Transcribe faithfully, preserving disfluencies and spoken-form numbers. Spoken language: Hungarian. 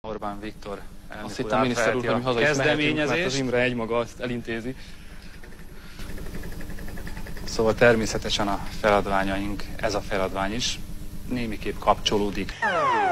Orbán Viktor elnök Azt úr hittem miniszter úr, hogy mi haza is mehetünk, mert az Imre egymaga azt elintézi. Szóval természetesen a feladványaink, ez a feladvány is némiképp kapcsolódik.